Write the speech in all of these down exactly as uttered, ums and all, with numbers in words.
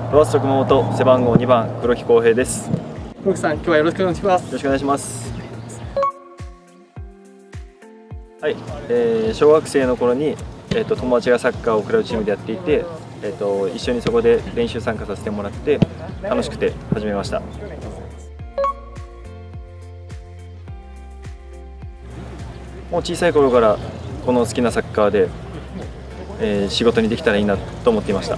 ロアッソ熊本背番号にばん黒木康平です。 黒木さん、今日はよろしくお願いします。 よろしくお願いします。はい、えー、小学生の頃に、えー、と友達がサッカーをクラブチームでやっていて、えー、と一緒にそこで練習参加させてもらって楽しくて始めました。もう小さい頃からこの好きなサッカーで、えー、仕事にできたらいいなと思っていました。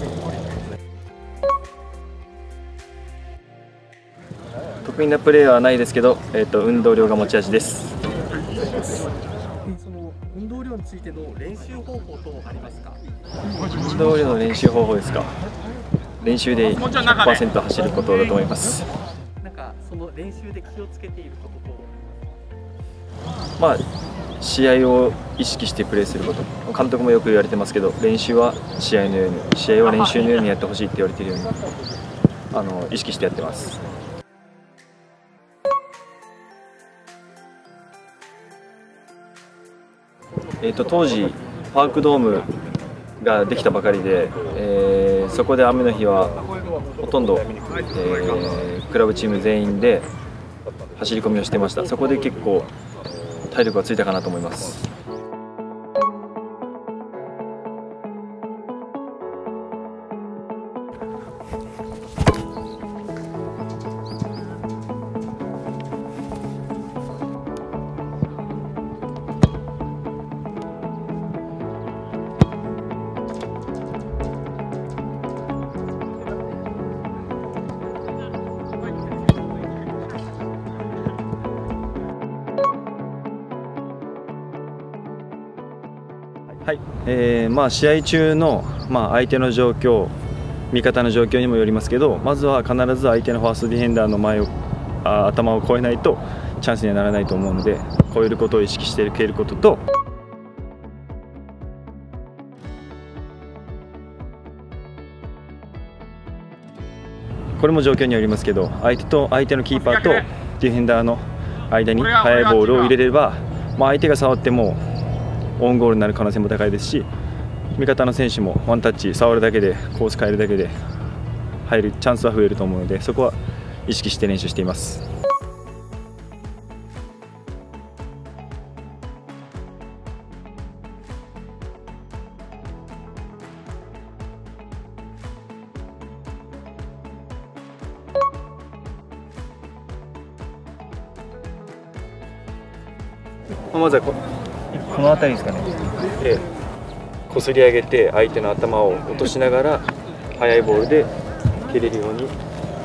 得意なプレーはないですけど、えー、と運動量が持ち味です。 その運動量についての練習方法等ありますか？ 運動量の練習方法ですか。練習で ひゃくパーセント 走ることだと思います。 なんかその練習で気をつけていることと、 まあ試合を意識してプレーすること、監督もよく言われてますけど、練習は試合のように、試合は練習のようにやってほしいって言われているように、あの意識してやってます。えー、と当時パークドームができたばかりで、えー、そこで雨の日はほとんど、えー、クラブチーム全員で走り込みをしてました。そこで結構体力がついたかなと思います。はい、えーまあ、試合中の、まあ、相手の状況、味方の状況にもよりますけど、まずは必ず相手のファーストディフェンダーの前をあ頭を越えないとチャンスにはならないと思うので、越えることを意識して蹴ることと、これも状況によりますけど、相手と相手のキーパーとディフェンダーの間に速いボールを入れれば、まあ、相手が触ってもオウンゴールになる可能性も高いですし、味方の選手もワンタッチ触るだけでコース変えるだけで入るチャンスは増えると思うので、そこは意識して練習しています。まずは こ, この辺りですかね。で、こすり上げて相手の頭を落としながら速いボールで蹴れるように意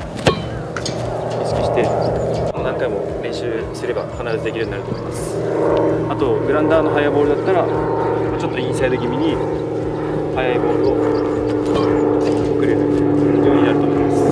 識して何回も練習すれば必ずできるようになると思います。あとグラウンダーの速いボールだったらちょっとインサイド気味に速いボールを送れるようになると思います。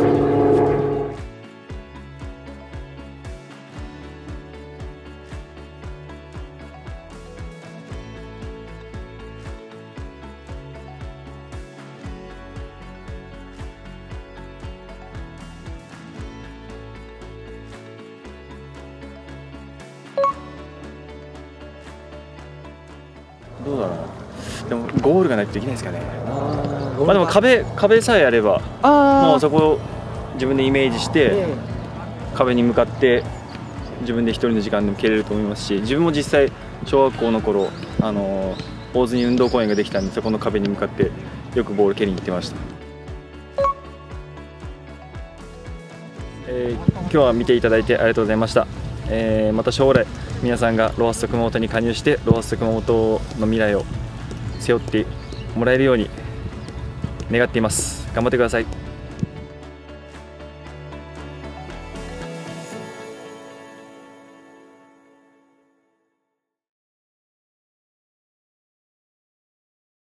どうだろうな。でもゴールがないとできないですかね。あまあでも壁壁さえあれば、もうそこを自分でイメージして、壁に向かって自分で一人の時間でも蹴れると思いますし、自分も実際小学校の頃あの大津に運動公園ができたんで、そこの壁に向かってよくボール蹴りに行ってました。えー、今日は見ていただいてありがとうございました。えー、また将来皆さんがロアッソ熊本に加入してロアッソ熊本の未来を背負ってもらえるように願っています。頑張ってください。